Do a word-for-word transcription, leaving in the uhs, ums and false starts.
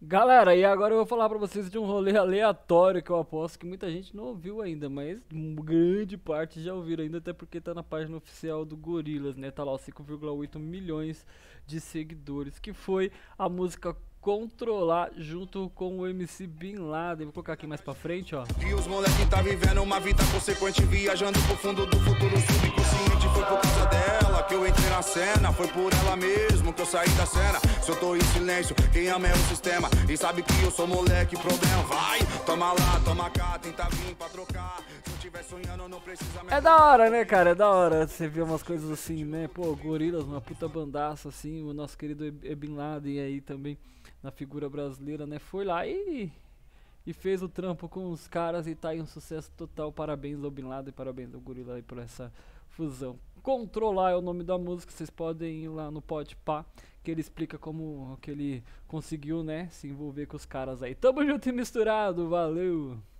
Galera, e agora eu vou falar pra vocês de um rolê aleatório que eu aposto que muita gente não ouviu ainda, mas grande parte já ouviram ainda, até porque tá na página oficial do Gorillaz, né? Tá lá os cinco vírgula oito milhões de seguidores, que foi a música Controlar junto com o M C Bin Laden. Vou colocar aqui mais pra frente, ó. E os moleque tá vivendo uma vida consequente, viajando pro fundo do futuro subconsciente. Foi por causa dela que eu entrei na cena, foi por ela mesmo que eu saí da cena. Se eu tô em silêncio, quem ama é o sistema, e sabe que eu sou moleque, problema vai. Toma lá, toma cá, tenta vir pra trocar. Se eu tiver sonhando, não precisa me... É da hora, né, cara? É da hora você ver umas coisas assim, né? Pô, Gorillaz, uma puta bandaça, assim. O nosso querido E- Bin Laden aí também, na figura brasileira, né? Foi lá e, e fez o trampo com os caras e tá aí um sucesso total. Parabéns ao Bin Laden, parabéns ao Gorillaz aí por essa fusão. Controlar é o nome da música, vocês podem ir lá no Podpah, que ele explica como que ele conseguiu, né, se envolver com os caras aí. Tamo junto e misturado, valeu!